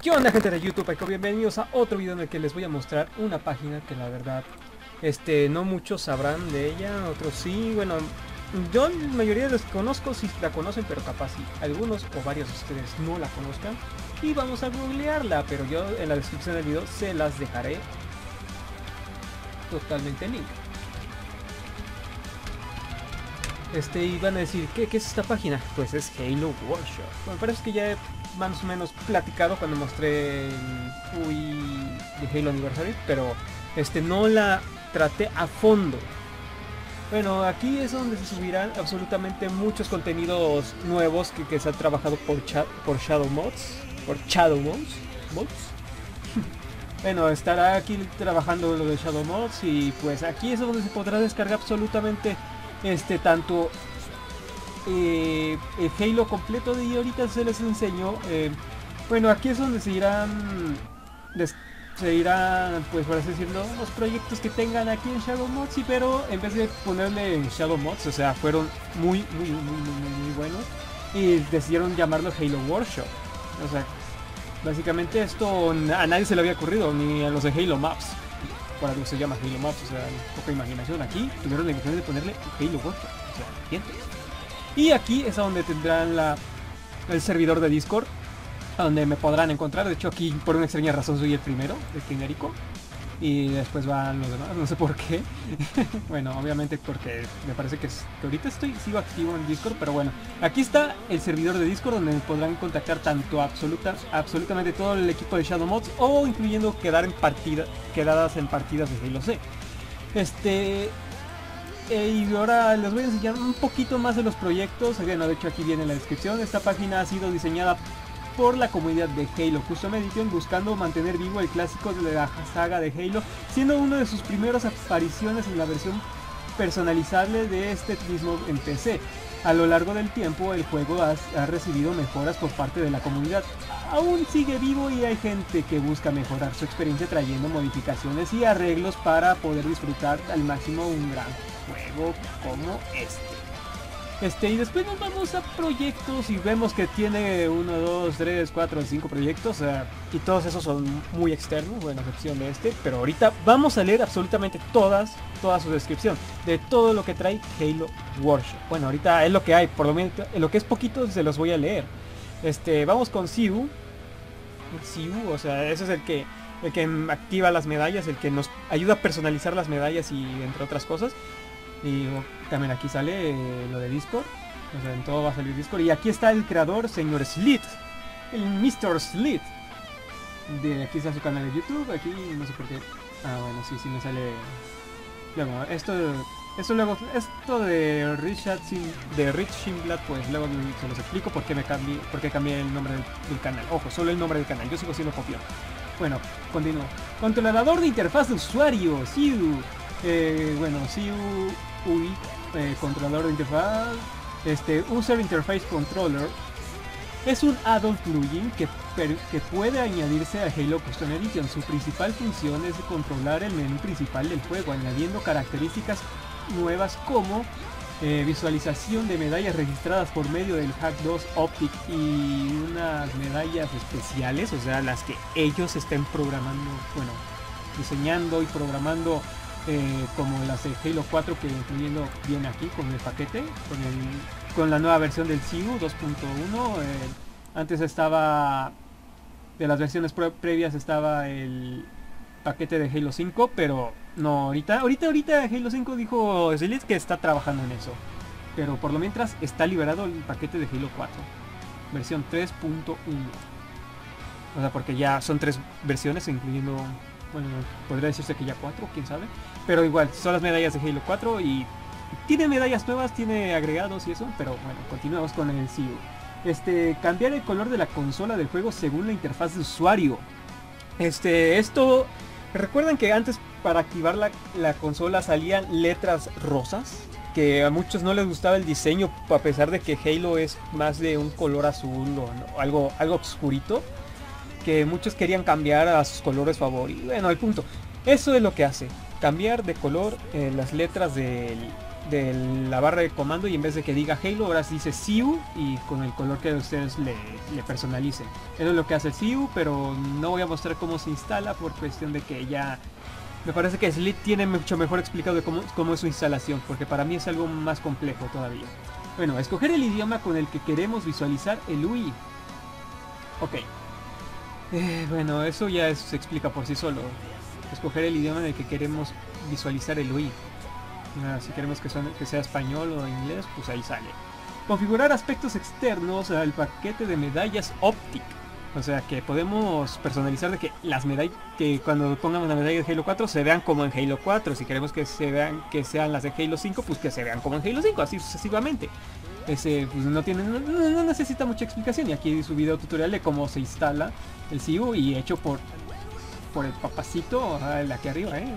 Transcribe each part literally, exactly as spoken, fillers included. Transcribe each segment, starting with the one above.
¿Qué onda, gente de YouTube? Aquí, bienvenidos a otro video en el que les voy a mostrar una página que la verdad este, no muchos sabrán de ella, otros sí. Bueno, yo la mayoría de los que conozco sí la conocen, pero capaz sí algunos o varios de ustedes no la conozcan. Y vamos a googlearla, pero yo en la descripción del video se las dejaré totalmente en link. Este, y van a decir, ¿qué, ¿qué es esta página? Pues es Halo Workshop. Bueno, parece que ya he más o menos platicado cuando mostré el U I de Halo Anniversary, pero este, no la traté a fondo. Bueno, aquí es donde se subirán absolutamente muchos contenidos nuevos que, que se han trabajado por, cha por Shadow Mods. Por Shadow Mods. Mods. Bueno, estará aquí trabajando lo de Shadow Mods y pues aquí es donde se podrá descargar absolutamente este tanto eh, el Halo completo. Y ahorita se les enseño. Eh, bueno, aquí es donde se irán se irán, pues por así decirlo, los proyectos que tengan aquí en Shadow Mods. Y pero en vez de ponerle en Shadow Mods, o sea, fueron muy muy muy muy muy, muy buenos y decidieron llamarlo Halo Workshop. O sea, básicamente esto a nadie se le había ocurrido, ni a los de Halo Maps. Por algo se llama Halo Maps, o sea, poca imaginación. Aquí tuvieron la imaginación de ponerle Halo Workshop, o sea, ¿entiendes? Y aquí es a donde tendrán la, el servidor de Discord, a donde me podrán encontrar. De hecho, aquí por una extraña razón soy el primero, el genérico. Y después van los demás, no sé por qué. Bueno, obviamente porque me parece que, es, que ahorita estoy sigo activo en Discord. Pero bueno, aquí está el servidor de Discord, donde podrán contactar tanto absoluta, absolutamente todo el equipo de Shadow Mods, o incluyendo quedar en partida, quedadas en partidas de Halo C. Este... Eh, y ahora les voy a enseñar un poquito más de los proyectos. Bueno, de hecho aquí viene en la descripción. Esta página ha sido diseñada por la comunidad de Halo Custom Edition, buscando mantener vivo el clásico de la saga de Halo, siendo una de sus primeras apariciones en la versión personalizable de este mismo en P C. A lo largo del tiempo el juego ha, ha recibido mejoras por parte de la comunidad. Aún sigue vivo y hay gente que busca mejorar su experiencia trayendo modificaciones y arreglos para poder disfrutar al máximo un gran juego como este. Este, y después nos vamos a proyectos y vemos que tiene uno, dos, tres, cuatro, cinco proyectos, uh, y todos esos son muy externos, bueno, excepción de este. Pero ahorita vamos a leer absolutamente todas, toda su descripción de todo lo que trae Halo Workshop. Bueno, ahorita es lo que hay, por lo menos en lo que es poquito se los voy a leer. Este, vamos con Siu. Siu, o sea, ese es el que, el que activa las medallas, el que nos ayuda a personalizar las medallas y entre otras cosas. Y también aquí sale eh, lo de Discord, o sea, en todo va a salir Discord. Y aquí está el creador, señor Slit, el mister Slit. De aquí está su canal de YouTube, aquí no sé por qué. Ah, bueno, sí, sí me sale. Luego, esto, esto luego, esto de Richard Sim, de Rich Shimblad, pues luego se los explico por qué me cambié, por qué cambié el nombre del, del canal. Ojo, solo el nombre del canal, yo sigo siendo copión. Bueno, continúo. Controlador de interfaz de usuario, Siu. Eh, bueno, Siu U I, eh, controlador de interfaz, este User Interface Controller, es un add-on plugin que, que puede añadirse a Halo Custom Edition. Su principal función es controlar el menú principal del juego, añadiendo características nuevas como eh, visualización de medallas registradas por medio del Hack dos Optic y unas medallas especiales, o sea, las que ellos estén programando, bueno, diseñando y programando. Eh, como las de Halo cuatro, que incluyendo viene aquí con el paquete, con, el, con la nueva versión del Siu dos punto uno. Eh, antes estaba, de las versiones pre previas estaba el paquete de Halo cinco, pero no, ahorita, ahorita, ahorita Halo cinco dijo Slit que está trabajando en eso. Pero por lo mientras está liberado el paquete de Halo cuatro, versión tres punto uno. O sea, porque ya son tres versiones, incluyendo... Bueno, podría decirse que ya cuatro, quién sabe. Pero igual, son las medallas de Halo cuatro y tiene medallas nuevas, tiene agregados y eso. Pero bueno, continuamos con el Siu. Este, cambiar el color de la consola del juego según la interfaz de usuario. Este, esto... ¿Recuerdan que antes para activar la, la consola salían letras rosas? Que a muchos no les gustaba el diseño, a pesar de que Halo es más de un color azul o no, algo, algo oscurito. Que muchos querían cambiar a sus colores favoritos. Bueno, el punto, eso es lo que hace, cambiar de color eh, las letras del, de la barra de comando, y en vez de que diga Halo, ahora sí dice C I U y con el color que ustedes le, le personalicen. Eso es lo que hace el C I U, pero no voy a mostrar cómo se instala por cuestión de que ya... Me parece que Slid tiene mucho mejor explicado de cómo, cómo es su instalación, porque para mí es algo más complejo todavía. Bueno, escoger el idioma con el que queremos visualizar el U I. Ok. Eh, bueno, eso ya es, se explica por sí solo. Escoger el idioma en el que queremos visualizar el U I. Ah, si queremos que, suene, que sea español o inglés, pues ahí sale. Configurar aspectos externos al paquete de medallas Optic. O sea que podemos personalizar de que las medallas, que cuando pongamos la medalla de Halo cuatro se vean como en Halo cuatro. Si queremos que se vean, que sean las de Halo cinco, pues que se vean como en Halo cinco, así sucesivamente. Ese pues no tiene, no, no necesita mucha explicación. Y aquí su video tutorial de cómo se instala el C I U y hecho por, por el papacito, el aquí arriba, eh.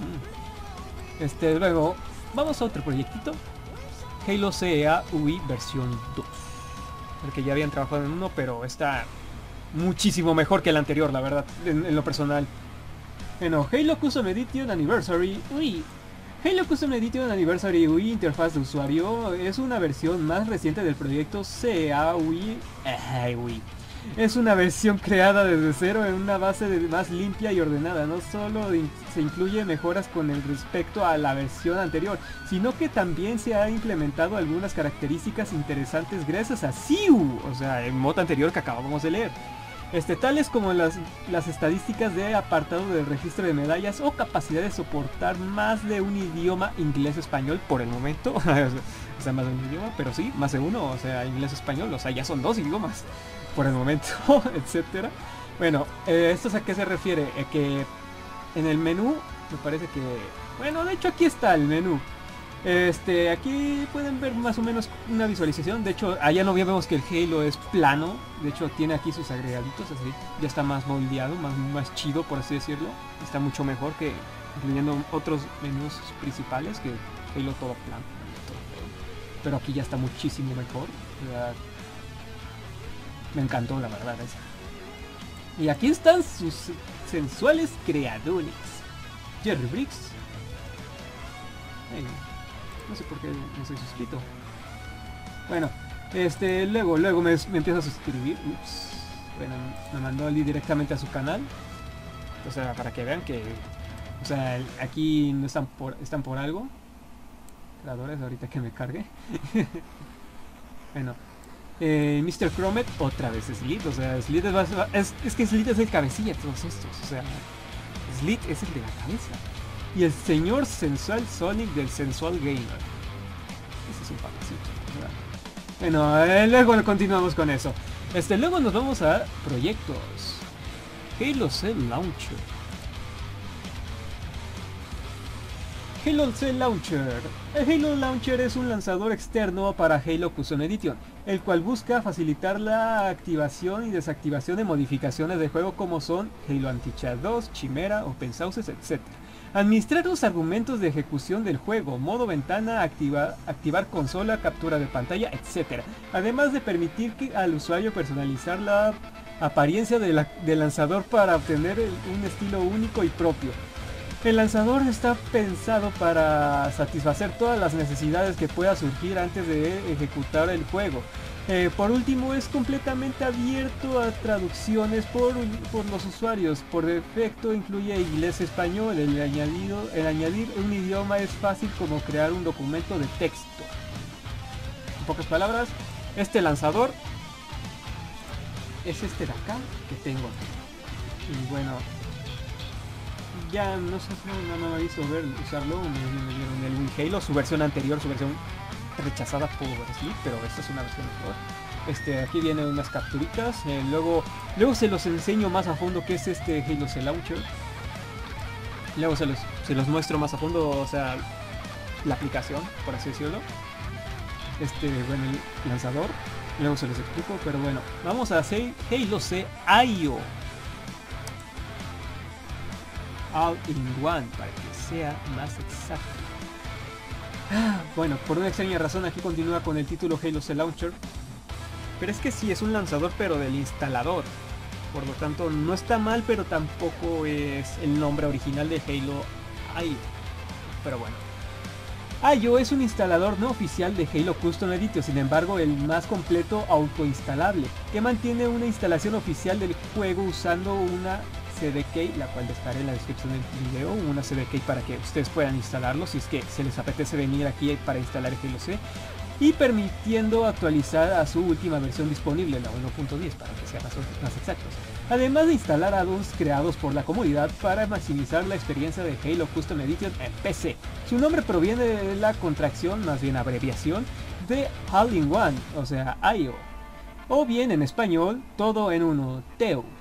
Mm. Este, luego, vamos a otro proyectito. Halo C E A U I versión dos. Porque ya habían trabajado en uno, pero está muchísimo mejor que el anterior, la verdad, en, en lo personal. Bueno, Halo Custom Edition Anniversary U I. Halo Custom Edition Anniversary U I interfaz de usuario es una versión más reciente del proyecto C E A U I. Eh, U I. Es una versión creada desde cero en una base de más limpia y ordenada. No solo in se incluye mejoras con el respecto a la versión anterior, sino que también se ha implementado algunas características interesantes gracias a C I U, o sea, el mod anterior que acabamos de leer. Este, tales como las, las estadísticas de apartado del registro de medallas o capacidad de soportar más de un idioma inglés-español por el momento. O sea, más de un idioma, pero sí, más de uno, o sea, inglés-español, o sea, ya son dos idiomas por el momento, etcétera. Bueno, eh, ¿esto es a qué se refiere? Eh, que en el menú, me parece que... Bueno, de hecho aquí está el menú. Este, aquí pueden ver más o menos una visualización. De hecho, allá no vemos que el Halo es plano. De hecho, tiene aquí sus agregaditos, así. Ya está más moldeado, más, más chido, por así decirlo. Está mucho mejor que incluyendo otros menús principales, que Halo todo plano. Pero aquí ya está muchísimo mejor. O sea, me encantó, la verdad. Esa. Y aquí están sus sensuales creadores. Jerry Briggs. Hey. No sé por qué no soy suscrito. Bueno, este, luego, luego me, me empieza a suscribir. Ups. Bueno, me mandó el link directamente a su canal. O sea, para que vean que... O sea, aquí no están por, están por algo. Creadores, ahorita que me cargue. Bueno. Eh, mister Cromet, otra vez Slid. O sea, Slid es, es, es que Slid es el cabecilla de todos estos. O sea, Slid es el de la cabeza. Y el señor sensual Sonic del Sensual Gamer. Ese es un papacito, ¿verdad? Bueno, eh, luego continuamos con eso. Este, luego nos vamos a proyectos. Halo C Launcher. Halo C Launcher. El Halo Launcher es un lanzador externo para Halo Custom Edition, el cual busca facilitar la activación y desactivación de modificaciones de juego como son Halo Anti-Cheat dos, Chimera, Open Sources, etcétera. Administrar los argumentos de ejecución del juego, modo ventana, activa, activar consola, captura de pantalla, etcétera. Además de permitir que, al usuario personalizar la apariencia de la, del lanzador para obtener el, un estilo único y propio. El lanzador está pensado para satisfacer todas las necesidades que pueda surgir antes de ejecutar el juego. Eh, por último, es completamente abierto a traducciones por, por los usuarios. Por defecto incluye inglés-español. El, añadido, el añadir un idioma es fácil como crear un documento de texto. En pocas palabras, este lanzador es este de acá que tengo aquí. Y bueno, ya no sé, no, no me he visto ver usarlo. Me, me dieron el Wii Halo, su versión anterior, su versión rechazada por Slid, pero esta es una versión mejor. Este, aquí vienen unas capturitas. Eh, luego, luego se los enseño más a fondo qué es este Halo C Launcher. Luego se los, se los muestro más a fondo, o sea, la aplicación, por así decirlo. Este, bueno, el lanzador. Luego se los explico, pero bueno, vamos a hacer Halo C I O. All in One, para que sea más exacto. Ah, bueno, por una extraña razón aquí continúa con el título Halo C Launcher. Pero es que sí, es un lanzador pero del instalador. Por lo tanto, no está mal, pero tampoco es el nombre original de Halo I O. Pero bueno. I O es un instalador no oficial de Halo Custom Edition, sin embargo el más completo autoinstalable, que mantiene una instalación oficial del juego usando una C D K, la cual dejaré en la descripción del video, una C D K para que ustedes puedan instalarlo si es que se les apetece venir aquí para instalar Halo C, y permitiendo actualizar a su última versión disponible, la uno punto diez, para que sean más, más exactos. Además de instalar add-ons creados por la comunidad para maximizar la experiencia de Halo Custom Edition en P C. Su nombre proviene de la contracción, más bien abreviación, de All-in-One, o sea, I O. O bien en español, todo en uno, T E U.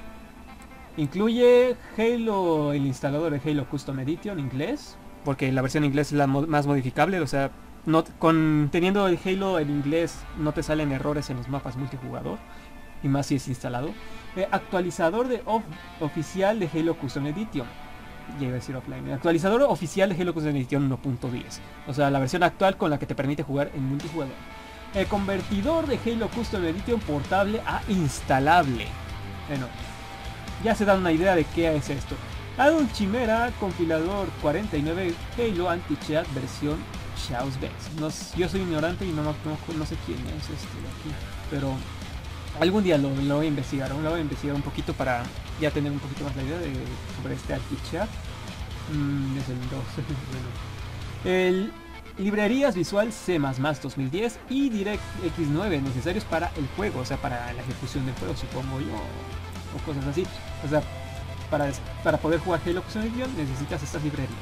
Incluye Halo, el instalador de Halo Custom Edition inglés, porque la versión inglés es la mo más modificable, o sea, no, con, teniendo el Halo en inglés no te salen errores en los mapas multijugador, y más si es instalado. Eh, actualizador de of, oficial de Halo Custom Edition. Llega a decir offline. Actualizador oficial de Halo Custom Edition uno punto diez. O sea, la versión actual con la que te permite jugar en multijugador. El convertidor de Halo Custom Edition portable a instalable. Bueno, ya se dan una idea de qué es esto. Addon Chimera, compilador cuarenta y nueve Halo Anti-Cheat versión Chaos Base. No, yo soy ignorante y no, no, no sé quién es este de aquí, pero algún día lo, lo voy a investigar, lo voy a investigar un poquito para ya tener un poquito más la idea de, sobre este Anti-Cheat. Mm, es el dos. Bueno. El librerías Visual C más más dos mil diez y DirectX nueve necesarios para el juego, o sea, para la ejecución del juego, supongo yo, o cosas así. O sea, para, para poder jugar Halo Custom Edition necesitas estas librerías.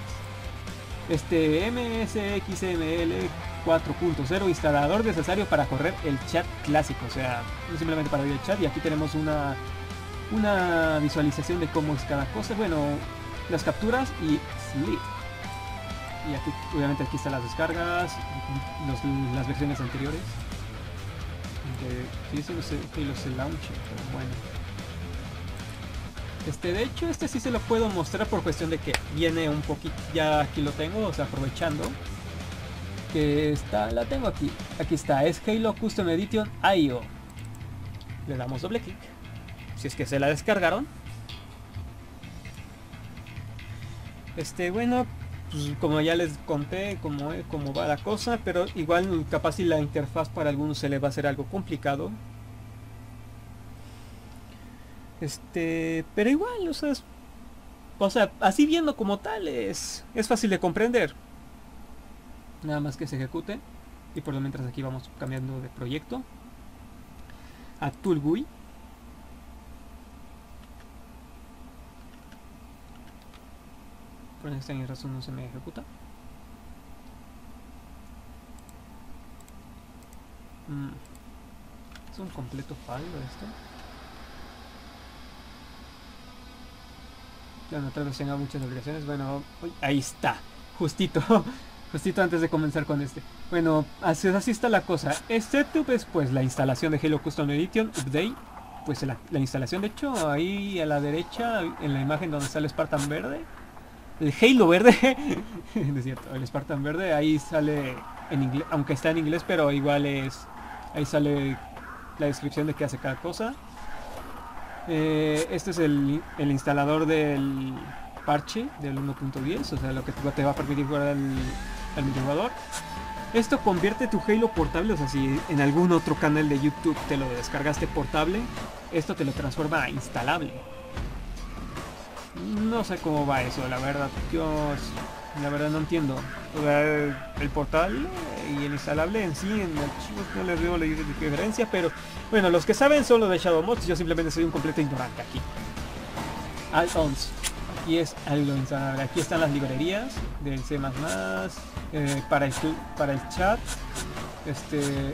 Este M S X M L cuatro punto cero, instalador necesario para correr el chat clásico, o sea, simplemente para ver el chat. Y aquí tenemos una, una visualización de cómo es cada cosa. Bueno, las capturas y sleep. Y aquí, obviamente, aquí están las descargas, los, las versiones anteriores. Aunque sí, sí, los, los launcher, pero bueno. Este, de hecho, este sí se lo puedo mostrar por cuestión de que viene un poquito, ya aquí lo tengo, o sea, aprovechando que está, la tengo aquí, aquí está, es Halo Custom Edition I O. Le damos doble clic, si es que se la descargaron. Este, bueno, pues, como ya les conté cómo, cómo va la cosa, pero igual capaz si la interfaz para algunos se le va a hacer algo complicado. Este, pero igual, o sea, es, o sea, así viendo como tal es, es fácil de comprender. Nada más que se ejecute. Y por lo mientras aquí vamos cambiando de proyecto a Tool G U I. Por esta razón no se me ejecuta. Mm. Es un completo fallo esto. Bueno, tal vez tenga muchas obligaciones. Bueno, uy, ahí está. Justito. Justito antes de comenzar con este. Bueno, así, así está la cosa. Este setup es pues la instalación de Halo Custom Edition Update. Pues la, la instalación, de hecho, ahí a la derecha, en la imagen donde está el Spartan verde. El Halo verde. No es cierto, el Spartan verde. Ahí sale en inglés, aunque está en inglés, pero igual es... Ahí sale la descripción de qué hace cada cosa. Eh, este es el, el instalador del parche del uno punto diez, o sea, lo que te va a permitir jugar al, al multijugador. Esto convierte tu Halo portable, o sea, si en algún otro canal de YouTube te lo descargaste portable, esto te lo transforma a instalable. No sé cómo va eso, la verdad, yo la verdad no entiendo. O sea, el portable y el instalable en sí, en archivos no les veo la diferencia, pero bueno, los que saben son los de Shadow Mods, yo simplemente soy un completo ignorante aquí. Add-ons. Aquí es algo instalable. Aquí están las librerías del C más más, eh, para, el, para el chat. Este...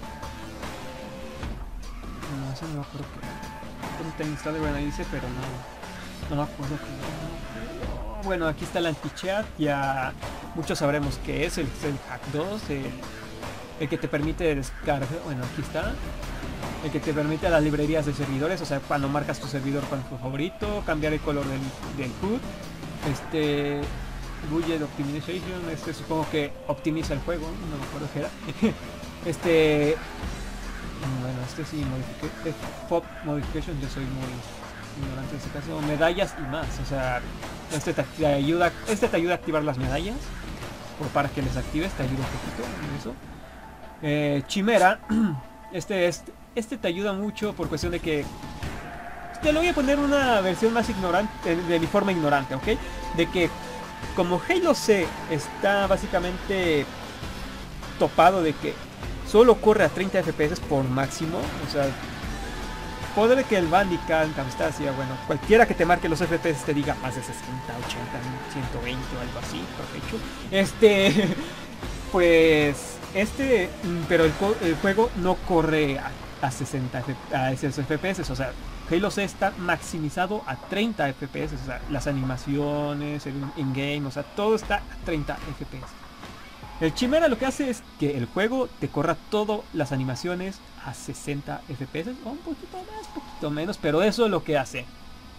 No, eso no me acuerdo que... Installer, bueno, ahí dice, pero no... No me acuerdo que... Bueno, aquí está el anti-chat, ya muchos sabremos qué es, el, el hack dos, el, el que te permite descargar, bueno, aquí está, el que te permite las librerías de servidores, o sea, cuando marcas tu servidor con tu favorito, cambiar el color del, del H U D, este, Budget Optimization, este supongo que optimiza el juego, no me acuerdo qué era, este, bueno, este sí, modifique, F O P Modification, yo soy muy... ignorante en este caso, medallas y más, o sea, este te, te ayuda, este te ayuda a activar las medallas, o para que les actives, te ayuda un poquito en eso. Eh, Chimera, este, este, este te ayuda mucho por cuestión de que te lo voy a poner una versión más ignorante, de mi forma ignorante, ¿ok? De que como Halo C está básicamente topado de que solo corre a treinta F P S por máximo, o sea, poder que el Bandicam, Camstasia, bueno, cualquiera que te marque los F P S te diga más de sesenta, ochenta, ciento veinte o algo así, perfecto. Este, pues, este, pero el, el juego no corre a, a sesenta a esos F P S, o sea, Halo C está maximizado a treinta F P S, o sea, las animaciones, el in-game, o sea, todo está a treinta F P S. El Chimera lo que hace es que el juego te corra todas las animaciones a sesenta F P S, o un poquito más, poquito menos, pero eso es lo que hace.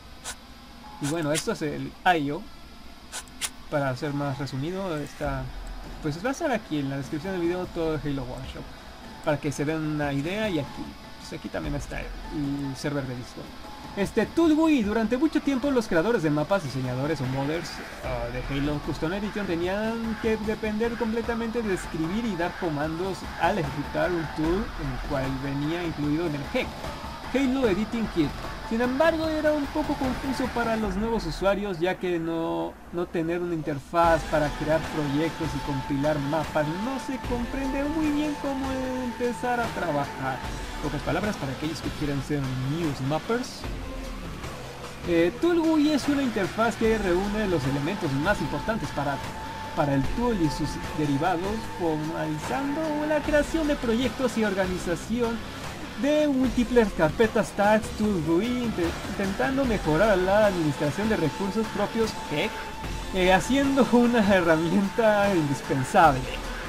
Y bueno, esto es el I O. Para ser más resumido, está, pues va a estar aquí en la descripción del video todo el Halo Workshop, para que se den una idea. Y aquí, pues aquí también está el server de Discord. Este Toolgui, durante mucho tiempo los creadores de mapas, diseñadores o modders uh, de Halo Custom Edition tenían que depender completamente de escribir y dar comandos al ejecutar un tool en el cual venía incluido en el H E C, Halo Editing Kit. Sin embargo, era un poco confuso para los nuevos usuarios, ya que no, no tener una interfaz para crear proyectos y compilar mapas no se comprende muy bien cómo empezar a trabajar. Pocas palabras para aquellos que quieran ser news mappers. Eh, Toolgui es una interfaz que reúne los elementos más importantes para, para el tool y sus derivados, formalizando la creación de proyectos y organización de múltiples carpetas tags Toolgui, intentando mejorar la administración de recursos propios H E C, eh, haciendo una herramienta indispensable.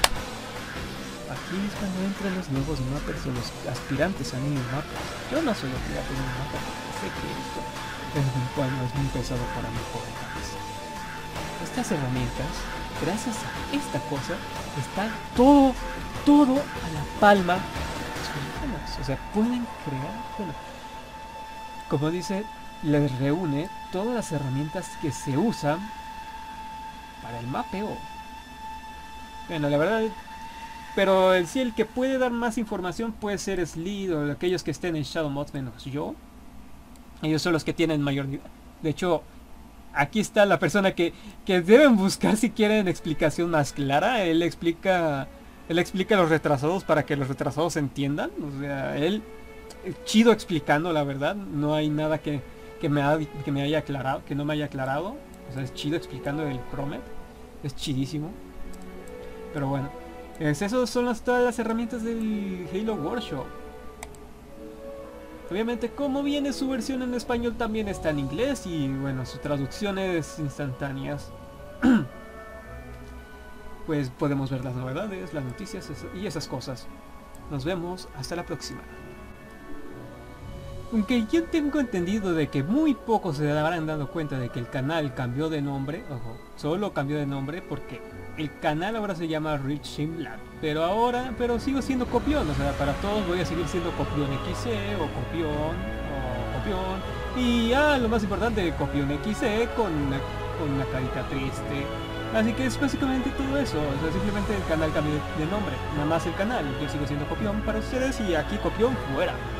Aquí es cuando entran los nuevos mappers o los aspirantes a new mappers. Yo no soy aspirante a new mapper porque sé que esto es un cual no es muy pesado para mi jóvenes. Estas herramientas, gracias a esta cosa, está todo, todo a la palma de las personas. O sea, pueden crear, bueno, como dice, les reúne todas las herramientas que se usan para el mapeo. Bueno, la verdad, pero el sí, el que puede dar más información puede ser Slid o aquellos que estén en Shadow Mods menos yo. Ellos son los que tienen mayor nivel. De hecho, aquí está la persona que, que deben buscar si quieren explicación más clara. Él explica, él explica a los retrasados para que los retrasados entiendan. O sea, él chido explicando, la verdad. No hay nada que, que, me, ha, que me haya aclarado, que no me haya aclarado. O sea, es chido explicando el Promet. Es chidísimo. Pero bueno, es, esas son las, todas las herramientas del Halo Workshop. Obviamente, como viene su versión en español, también está en inglés y bueno, su traducción es instantáneas. Pues podemos ver las novedades, las noticias y esas cosas. Nos vemos hasta la próxima. Aunque yo tengo entendido de que muy pocos se habrán dado cuenta de que el canal cambió de nombre, ojo, solo cambió de nombre porque el canal ahora se llama Rich Sim Lab, pero ahora, pero sigo siendo Copión, o sea, para todos voy a seguir siendo Copión X C o Copión o Copión y ah, lo más importante, Copión X C con una, con una carita triste. Así que es básicamente todo eso, o sea, simplemente el canal cambió de nombre, nada más el canal, yo sigo siendo Copión para ustedes y aquí Copión fuera.